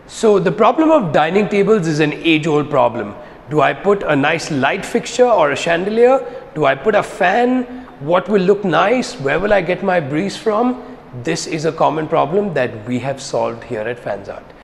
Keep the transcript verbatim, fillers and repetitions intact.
So the problem of dining tables is an age-old problem. Do I put a nice light fixture or a chandelier? Do I put a fan? What will look nice? Where will I get my breeze from? This is a common problem that we have solved here at Fanzart.